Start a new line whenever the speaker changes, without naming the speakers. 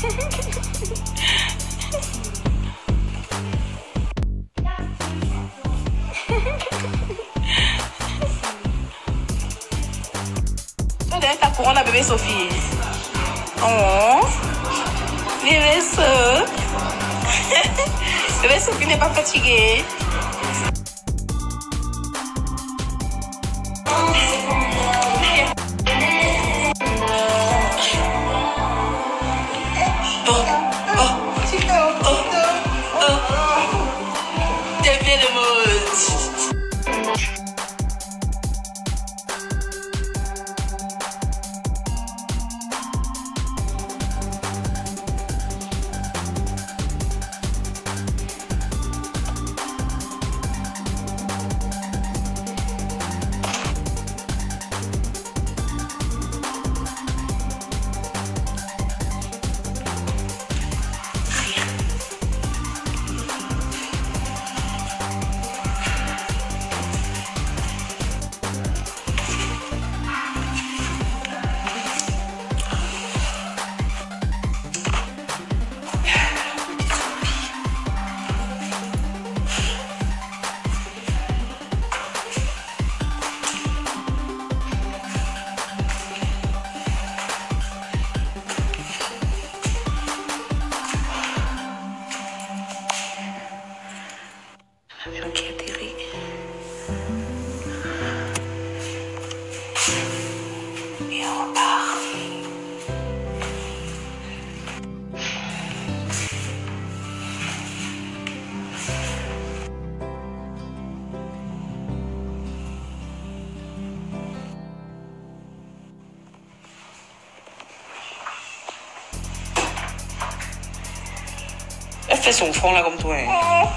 Ta couronne à bébé Sophie. Oh, bébé Sophie. Bébé Sophie n'est pas fatiguée. T'es bien de mode. L'avion qui atterrit. Et on repart. Elle fait son front là comme toi. Hein.